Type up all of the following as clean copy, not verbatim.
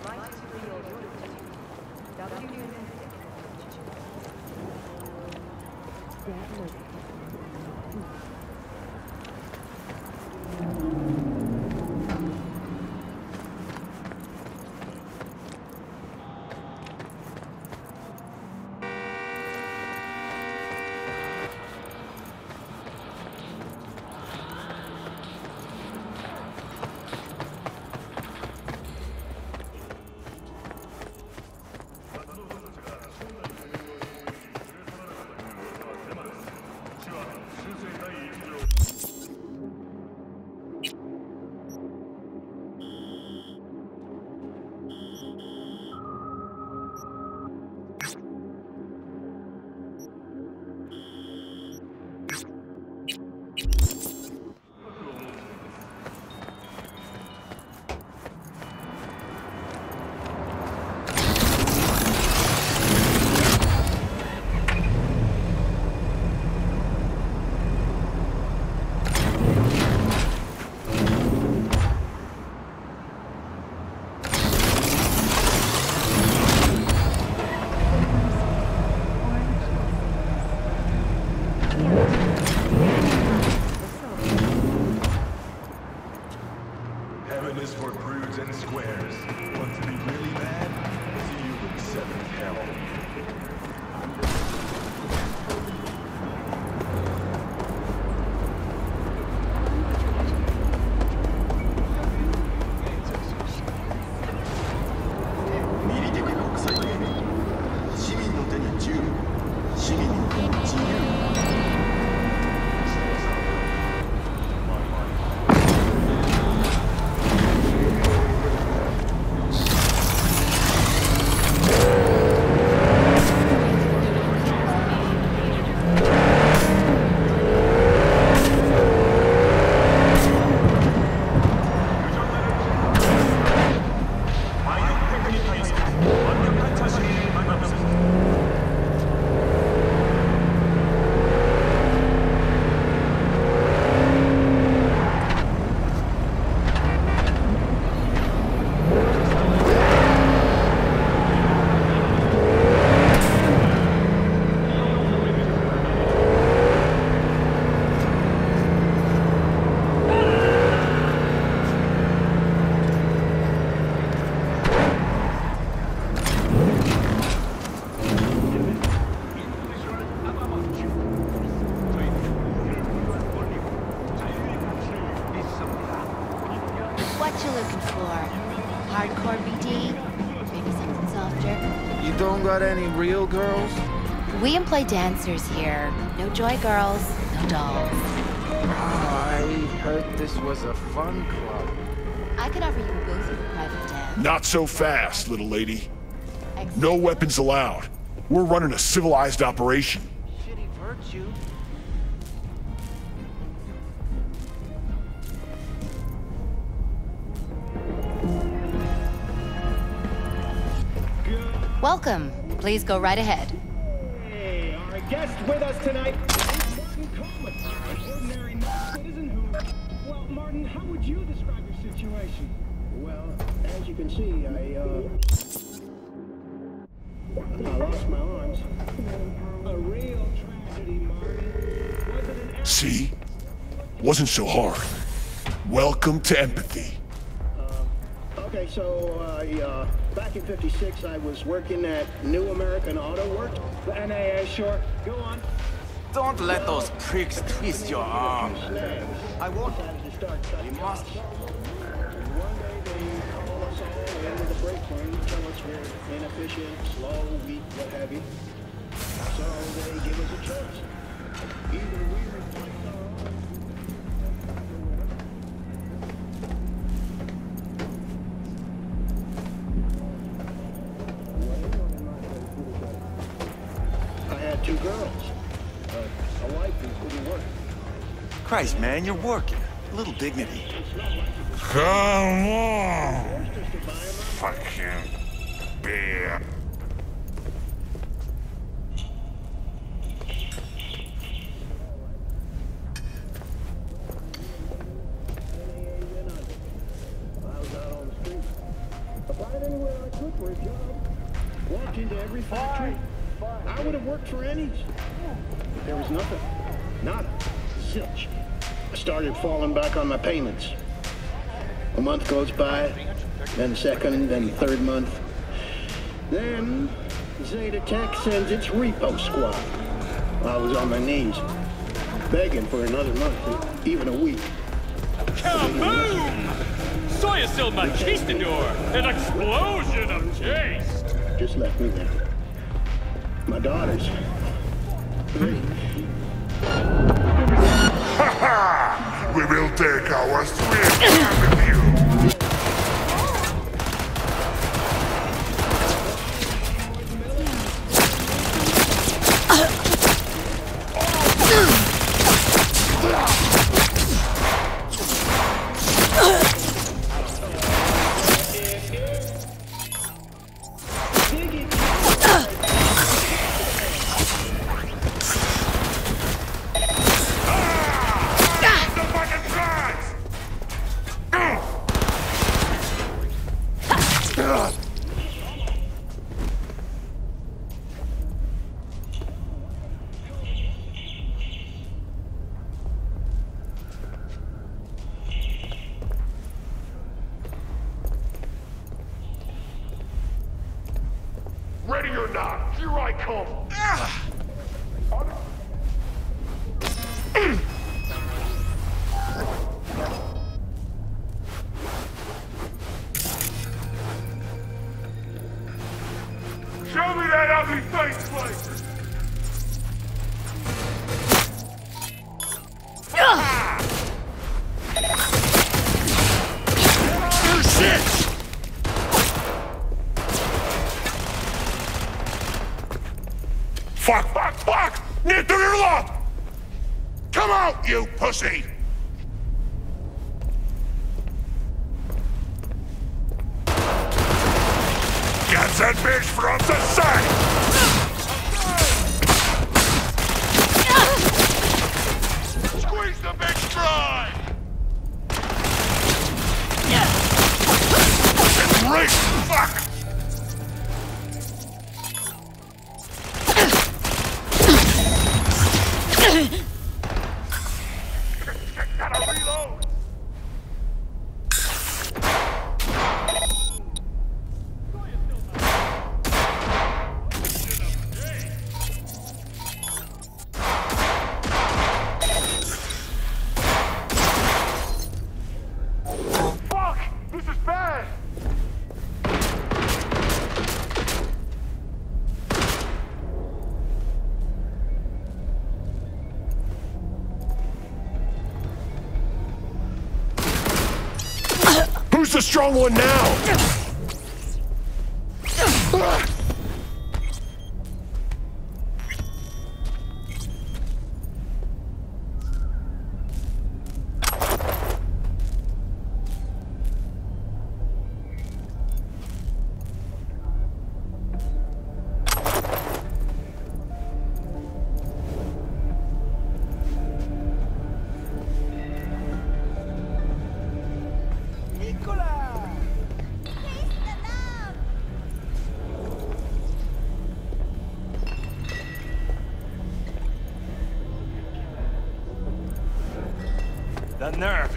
Heaven is for prudes and squares. Want to be really bad? See you in seventh hell. What you looking for? Hardcore BD? Maybe something softer? You don't got any real girls? We employ dancers here. No joy girls, no dolls. I heard this was a fun club. I could offer you a booth with a private dance. Not so fast, little lady. No weapons allowed. We're running a civilized operation. Shitty virtue. Welcome. Please go right ahead. Hey, our guest with us tonight is Martin Coleman, an ordinary citizen who... Well, Martin, how would you describe your situation? Well, as you can see, I lost my arms. A real tragedy, Martin. Was it an... See? Wasn't so hard. Welcome to empathy. Okay, so, back in '56, I was working at New American Auto Works. The NAA, sure. Go on. Don't let those pricks twist your arm. I walked out to start. You must. One day they call us all into the break room, tell us we're inefficient, slow, weak, what have you. So they give us a choice. Either we reflect our own. I had two girls. A wife who couldn't work. Christ, man, you're working. A little dignity. Come on! Fucking beer. I was out on the street. Friday anywhere I could for a job. Walked into every factory. I would have worked for Ennies. There was nothing. Nada. Zilch. I started falling back on my payments. A month goes by, then the second, then the third month. Then Zeta Tech sends its repo squad. I was on my knees, begging for another month, even a week. Kaboom! Soy still conquistador! An explosion of taste! Just left me there. My daughters. They... Ha ha! We will take our sweet time with you! Ready or not, here I come! Show me that ugly face, Blake! Fuck, fuck, fuck! Nitterla! Come out, you pussy! Get that bitch from the side! Squeeze the bitch dry! It's great! Fuck! Gotta reload! Fuck! This is bad! Who's the strong one now? The nerve!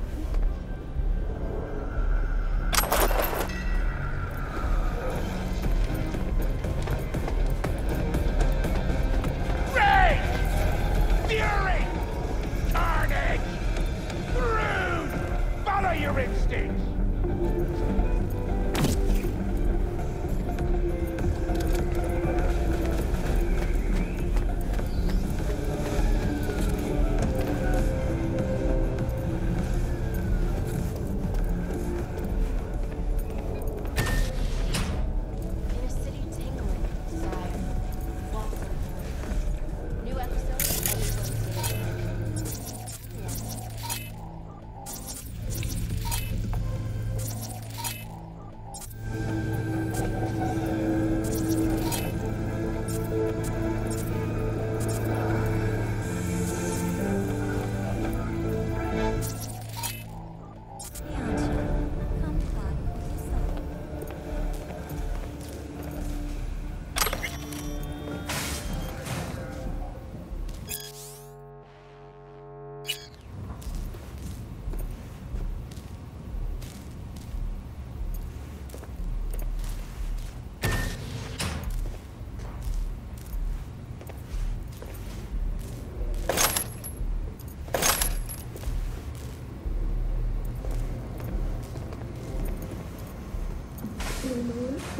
Rage! Fury! Carnage! Rude! Follow your instincts!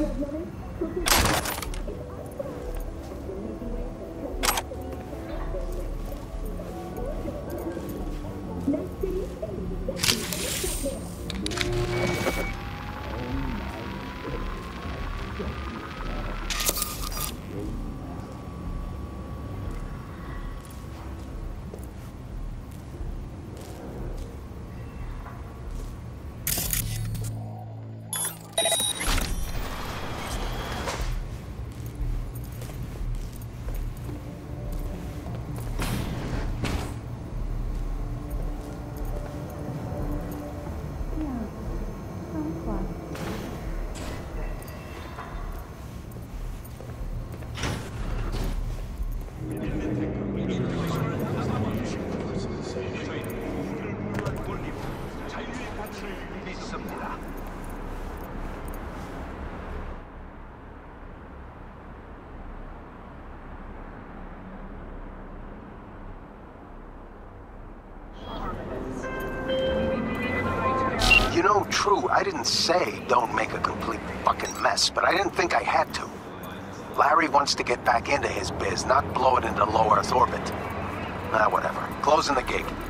You know, true, I didn't say don't make a complete fucking mess, but I didn't think I had to. Larry wants to get back into his biz, not blow it into low Earth orbit. Ah, whatever. Closing the gig.